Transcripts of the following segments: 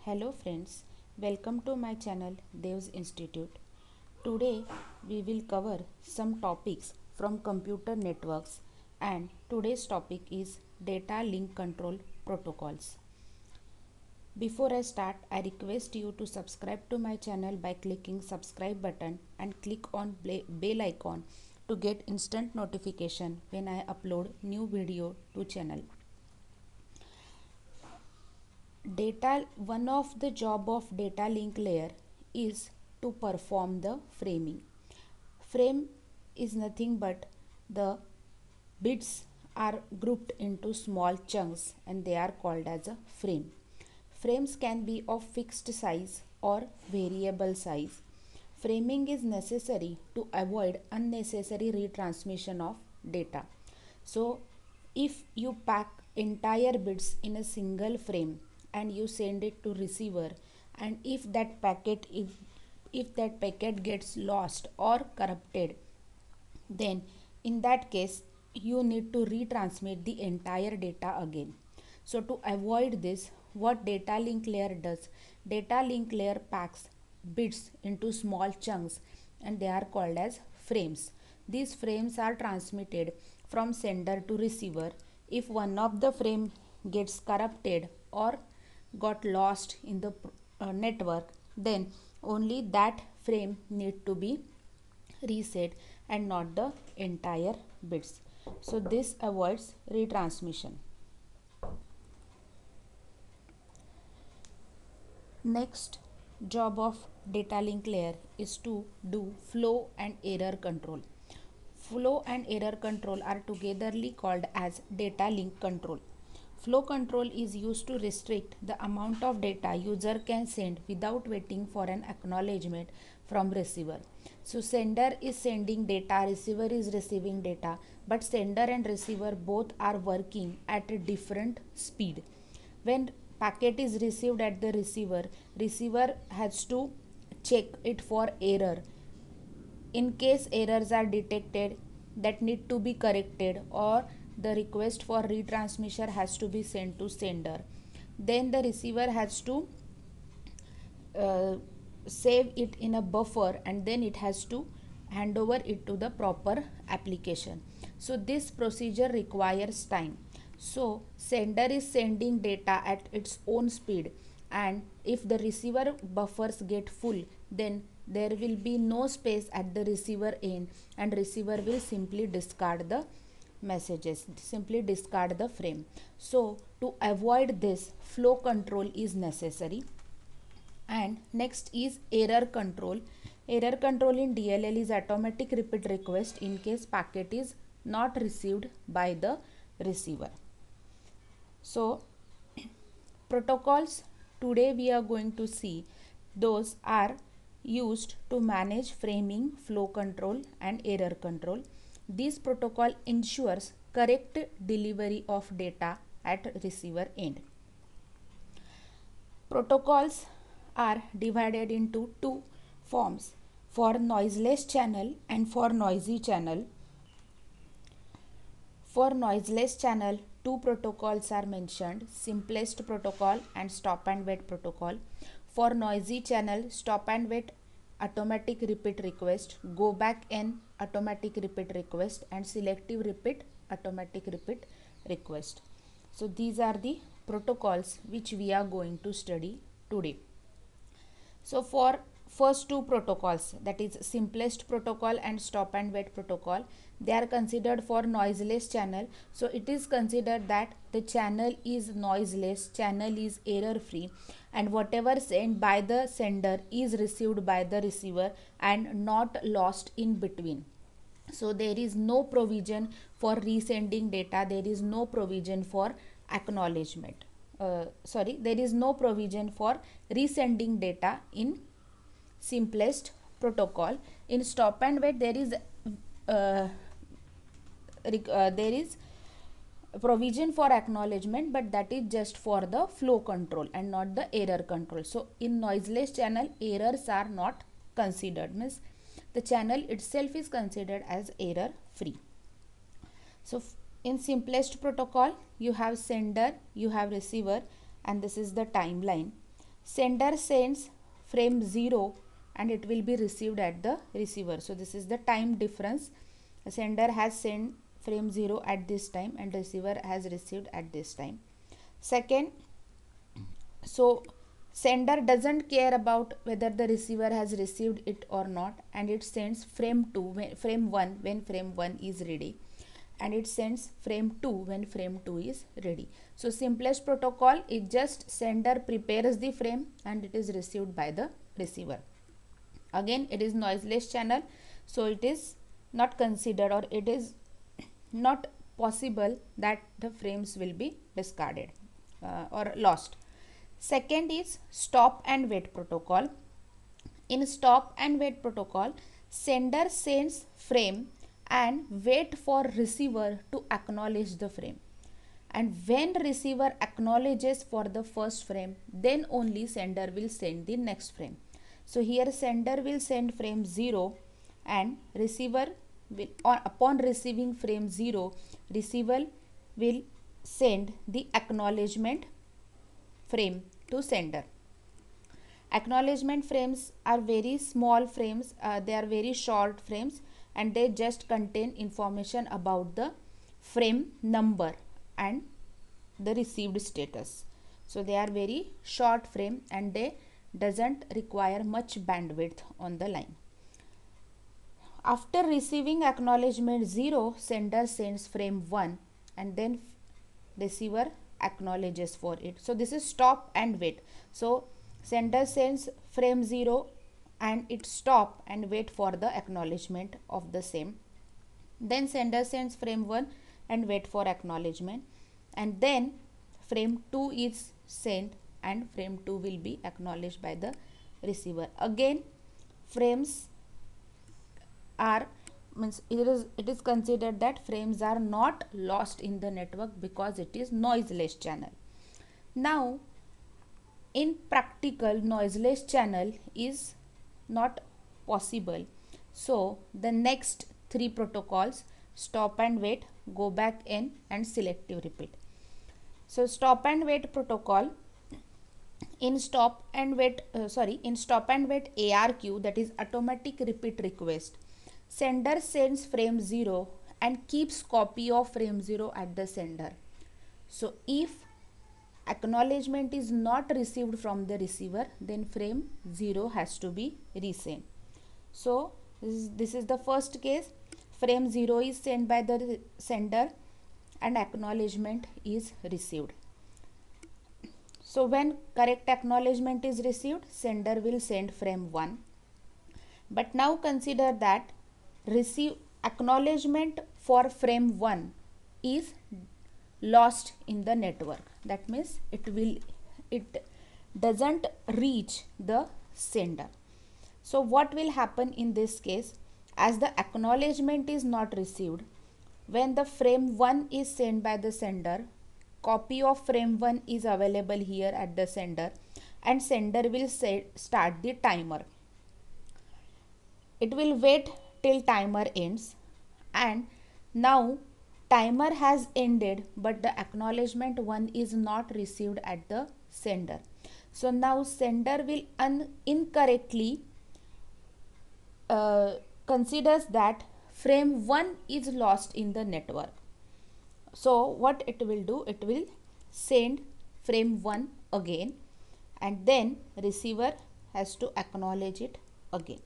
Hello friends, welcome to my channel Dev's Institute. Today we will cover some topics from computer networks, and today's topic is data link control protocols. Before I start, I request you to subscribe to my channel by clicking subscribe button and click on bell icon to get instant notification when I upload new video to channel. One of the job of data link layer is to perform the framing. Frame is nothing but the bits are grouped into small chunks and they are called as a frame. Frames can be of fixed size or variable size. Framing is necessary to avoid unnecessary retransmission of data. So if you pack entire bits in a single frame and you send it to receiver, and if that packet gets lost or corrupted, then in that case you need to retransmit the entire data again. So to avoid this, what data link layer does, data link layer packs bits into small chunks and they are called as frames. These frames are transmitted from sender to receiver. If one of the frame gets corrupted or got lost in the network, then only that frame need to be reset and not the entire bits. So this avoids retransmission. Next job of data link layer is to do flow and error control. Flow and error control are togetherly called as data link control. Flow control is used to restrict the amount of data user can send without waiting for an acknowledgement from receiver. So sender is sending data, receiver is receiving data, but sender and receiver both are working at a different speed. When packet is received at the receiver, receiver has to check it for error. In case errors are detected that need to be corrected, or the request for retransmission has to be sent to sender, then the receiver has to uh, save it in a buffer and then it has to hand over it to the proper application. So this procedure requires time. So sender is sending data at its own speed, and if the receiver buffers get full, then there will be no space at the receiver end and receiver will simply discard the messages, simply discard the frame. So to avoid this, flow control is necessary. And next is error control. Error control in DLL is automatic repeat request in case packet is not received by the receiver. So protocols today we are going to see, those are used to manage framing, flow control and error control. This protocol ensures correct delivery of data at receiver end. Protocols are divided into two forms, for noiseless channel and for noisy channel. For noiseless channel, two protocols are mentioned, simplest protocol and stop and wait protocol. For noisy channel, stop and wait automatic repeat request, go back n automatic repeat request and selective repeat automatic repeat request. So these are the protocols which we are going to study today. So for first two protocols, that is simplest protocol and stop and wait protocol, they are considered for noiseless channel. So it is considered that the channel is noiseless, channel is error free, and whatever sent by the sender is received by the receiver and not lost in between. So there is no provision for resending data, there is no provision for acknowledgement. There is no provision for resending data in simplest protocol. In stop and wait there is provision for acknowledgement, but that is just for the flow control and not the error control. So in noiseless channel errors are not considered, means the channel itself is considered as error free. So in simplest protocol you have sender, you have receiver, and this is the timeline. sender sends frame 0 and it will be received at the receiver. So this is the time difference. The sender has sent frame 0 at this time and receiver has received at this time. Second, so sender doesn't care about whether the receiver has received it or not, and it sends frame 2 frame 1 when frame 1 is ready, and it sends frame 2 when frame 2 is ready. So simplest protocol is just sender prepares the frame and it is received by the receiver. Again, it is noiseless channel, so it is not considered, or it is not possible that the frames will be discarded or lost. Second is stop and wait protocol. In stop and wait protocol, sender sends frame and wait for receiver to acknowledge the frame. And when receiver acknowledges for the first frame, then only sender will send the next frame. So here sender will send frame 0 and receiver will, upon receiving frame 0, receiver will send the acknowledgement frame to sender. Acknowledgement frames are very small frames, they are very short frames, and they just contain information about the frame number and the received status. So they are very short frame and they doesn't require much bandwidth on the line. After receiving acknowledgement 0, sender sends frame 1 and then receiver acknowledges for it. So this is stop and wait. So sender sends frame 0 and it stop and wait for the acknowledgement of the same. Then sender sends frame 1 and wait for acknowledgement, and then frame 2 is sent and frame 2 will be acknowledged by the receiver. Again, frames are it is considered that frames are not lost in the network because it is noiseless channel. Now in practical, noiseless channel is not possible. So the next three protocols, stop and wait, go back in, and selective repeat. So stop and wait protocol, in stop and wait ARQ, that is automatic repeat request, sender sends frame 0 and keeps copy of frame 0 at the sender. So if acknowledgement is not received from the receiver, then frame 0 has to be resent. So this is the first case. Frame 0 is sent by the sender and acknowledgement is received. So when correct acknowledgement is received, sender will send frame 1. But now consider that receive acknowledgement for frame 1 is lost in the network. That means it doesn't reach the sender. So what will happen in this case? As the acknowledgement is not received, when the frame 1 is sent by the sender, copy of frame 1 is available here at the sender, and sender will start the timer. It will wait till timer ends, and now timer has ended but the acknowledgement 1 is not received at the sender. So now sender will incorrectly considers that frame 1 is lost in the network. So what it will do, it will send frame 1 again, and then receiver has to acknowledge it again.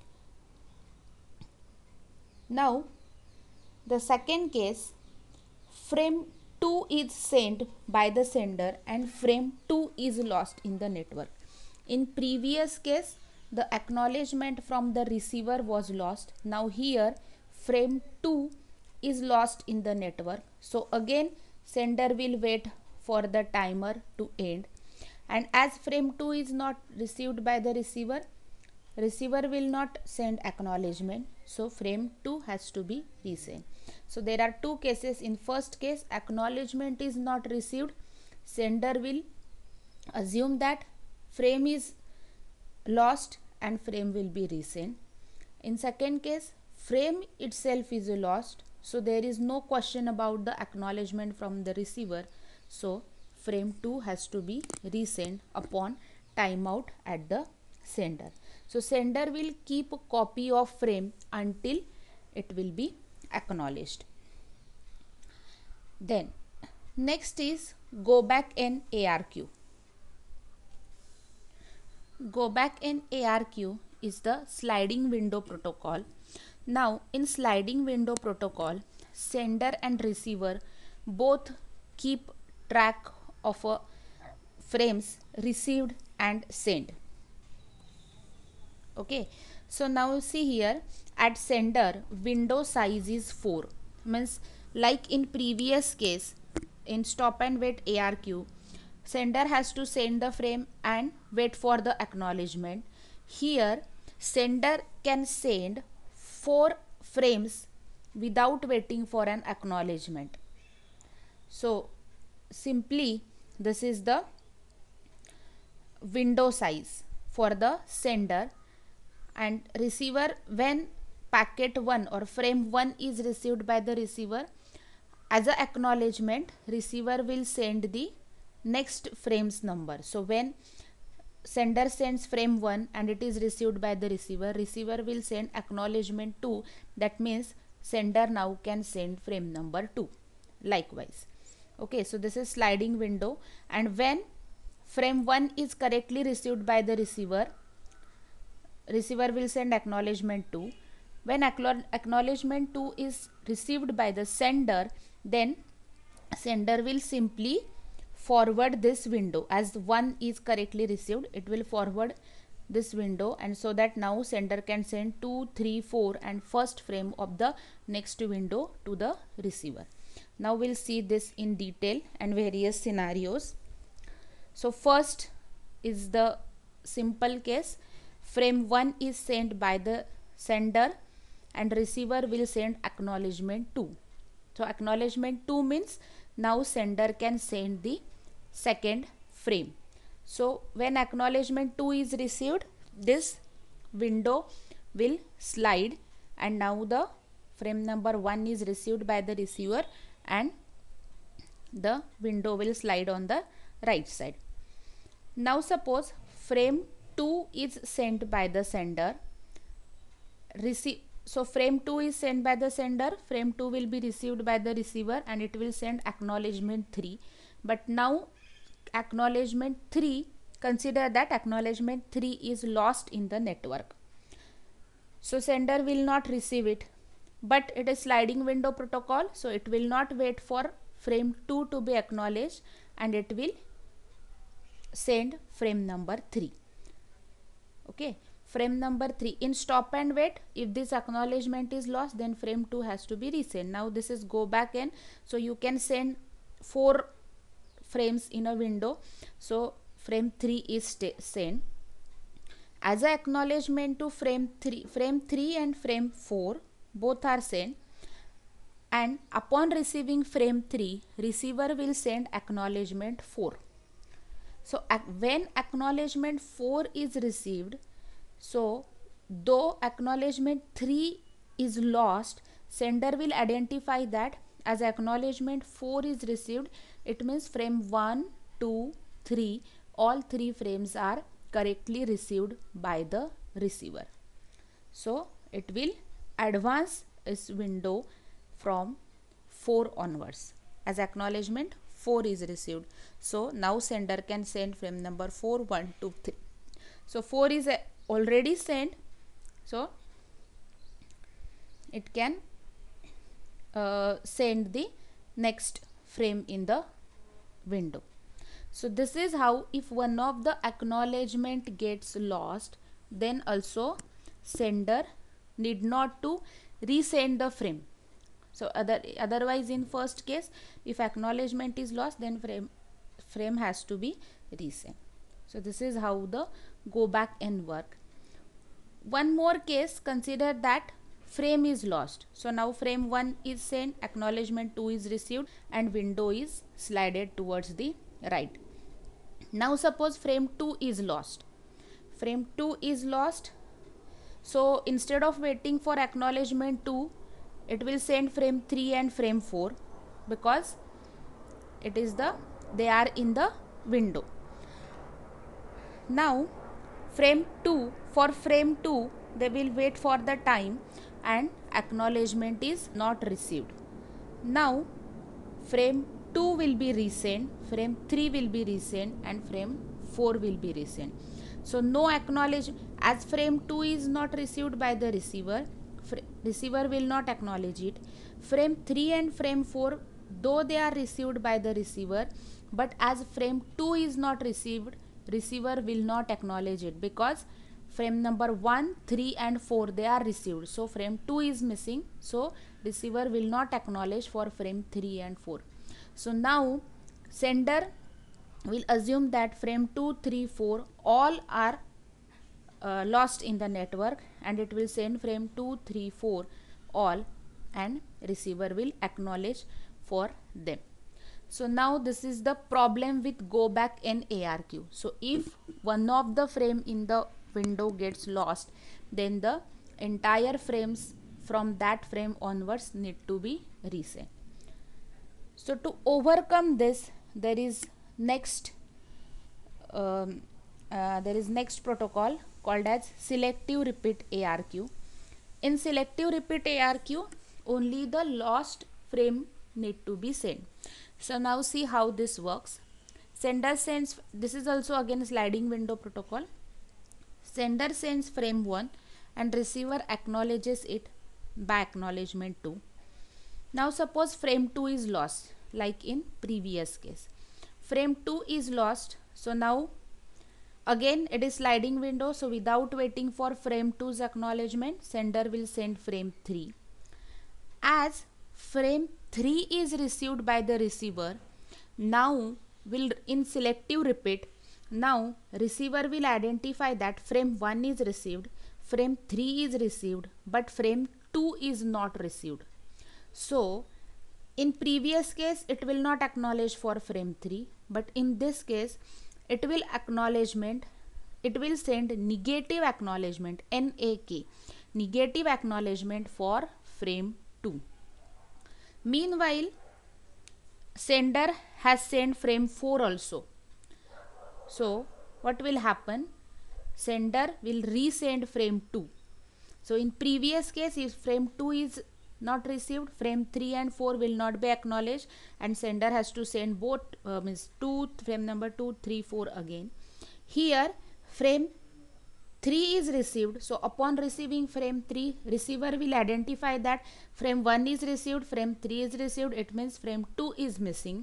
Now the second case, frame 2 is sent by the sender and frame 2 is lost in the network. In previous case, the acknowledgement from the receiver was lost. Now here frame 2 is lost in the network. So again sender will wait for the timer to end, and as frame 2 is not received by the receiver, receiver will not send acknowledgement, so frame 2 has to be resent. So there are two cases. In first case, acknowledgement is not received, sender will assume that frame is lost and frame will be resent. In second case, frame itself is lost, so there is no question about the acknowledgement from the receiver, so frame 2 has to be resent upon timeout at the sender. So sender will keep a copy of frame until it will be acknowledged. Then next is go back in ARQ. Go back in ARQ is the sliding window protocol. Now in sliding window protocol, sender and receiver both keep track of frames received and sent. Okay, so now see here, at sender window size is 4, means like in previous case in stop and wait ARQ, sender has to send the frame and wait for the acknowledgement. Here sender can send 4 frames without waiting for an acknowledgement. So simply this is the window size for the sender, and receiver, when packet 1 or frame 1 is received by the receiver, as a acknowledgement receiver will send the next frame's number. So when sender sends frame 1 and it is received by the receiver, receiver will send acknowledgement 2, that means sender now can send frame number 2 likewise. Okay, so this is sliding window, and when frame 1 is correctly received by the receiver, receiver will send acknowledgement 2. When acknowledgement 2 is received by the sender, then sender will simply forward this window. As 1 is correctly received, it will forward this window, and so that now sender can send 2, 3, 4 and first frame of the next window to the receiver. Now we'll see this in detail and various scenarios. So first is the simple case. Frame 1 is sent by the sender and receiver will send acknowledgement 2. So acknowledgement 2 means now sender can send the second frame. So when acknowledgement 2 is received, this window will slide, and now the frame number 1 is received by the receiver and the window will slide on the right side. Now suppose frame 2 is sent by the sender. So frame 2 is sent by the sender, frame 2 will be received by the receiver and it will send acknowledgement 3. But now acknowledgement 3, consider that acknowledgement 3 is lost in the network. So sender will not receive it, but it is sliding window protocol, so it will not wait for frame 2 to be acknowledged and it will send frame number 3. Okay, frame number 3 in stop and wait, if this acknowledgement is lost, then frame 2 has to be resent. Now this is go back in, so you can send 4 frames in a window. So frame 3 is sent as a acknowledgement to frame 3. Frame 3 and frame 4 both are sent, and upon receiving frame 3, receiver will send acknowledgement 4. So when acknowledgement 4 is received, so though acknowledgement 3 is lost, sender will identify that as acknowledgement 4 is received, it means frame 1, 2, 3, all 3 frames are correctly received by the receiver. So it will advance its window from 4 onwards as acknowledgement 4 is received. So now sender can send frame number 4, 1, 2, 3. So 4 is already sent, so it can send the next frame in the window. So this is how, if one of the acknowledgement gets lost, then also sender need not to resend the frame. So otherwise in first case, if acknowledgement is lost, then frame has to be resent. So this is how the go back and work. One more case, consider that frame is lost. So now frame 1 is sent, acknowledgement 2 is received and window is slided towards the right. Now suppose frame 2 is lost. Frame 2 is lost. So instead of waiting for acknowledgement 2, it will send frame 3 and frame 4 because they are in the window. Now frame 2, for frame 2 they will wait for the time and acknowledgement is not received. Now frame 2 will be resent, frame 3 will be resent, and frame 4 will be resent. So no acknowledge, as frame 2 is not received by the receiver, receiver will not acknowledge it. Frame 3 and frame 4, though they are received by the receiver, but as frame 2 is not received, receiver will not acknowledge it, because frame number 1, 3 and 4 they are received. So frame 2 is missing, so receiver will not acknowledge for frame 3 and 4. So now sender will assume that frame 2, 3, 4 all are lost in the network, and it will send frame 2, 3, 4 all, and receiver will acknowledge for them. So now this is the problem with go back N ARQ. So if one of the frame in the window gets lost, then the entire frames from that frame onwards need to be reset. So to overcome this, there is next protocol called as selective repeat ARQ. In selective repeat ARQ, only the lost frame need to be sent. So now see how this works. Sender sends, this is also again sliding window protocol. Sender sends frame 1 and receiver acknowledges it by acknowledgement 2. Now suppose frame 2 is lost, like in previous case. Frame 2 is lost, so now again it is sliding window, so without waiting for frame 2's acknowledgement, sender will send frame 3. As frame 3 is received by the receiver, now will in selective repeat, now receiver will identify that frame 1 is received, frame 3 is received, but frame 2 is not received. So in previous case it will not acknowledge for frame 3, but in this case it will acknowledgement, it will send negative acknowledgement, NAK, negative acknowledgement for frame 2. Meanwhile sender has sent frame 4 also. So what will happen? Sender will resend frame 2. So in previous case, if frame 2 is not received, frame 3 and 4 will not be acknowledged, and sender has to send both frame number 2, 3, 4 again. Here frame 3 is received, so upon receiving frame 3, receiver will identify that frame 1 is received, frame 3 is received, it means frame 2 is missing.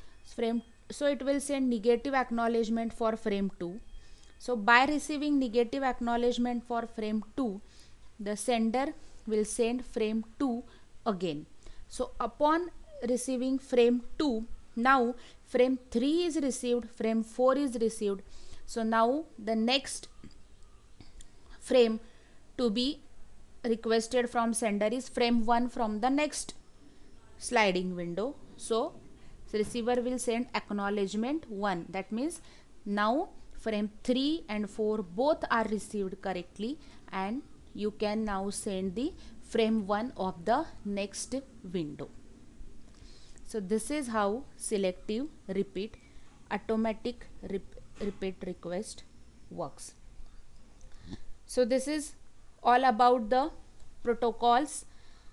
So it will send negative acknowledgement for frame 2. So by receiving negative acknowledgement for frame 2, the sender will send frame 2 again. So upon receiving frame 2, now frame 3 is received, frame 4 is received. So now the next frame to be requested from sender is frame 1 from the next sliding window. So receiver will send acknowledgement 1. That means now frame 3 and 4 both are received correctly, and you can now send the frame 1 of the next window. So this is how selective repeat automatic repeat request works. So this is all about the protocols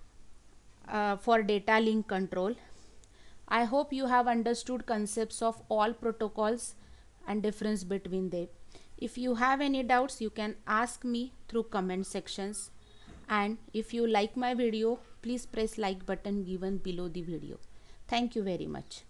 for data link control. I hope you have understood concepts of all protocols and difference between them. If you have any doubts, you can ask me through comment sections. And if you like my video, please press like button given below the video. Thank you very much.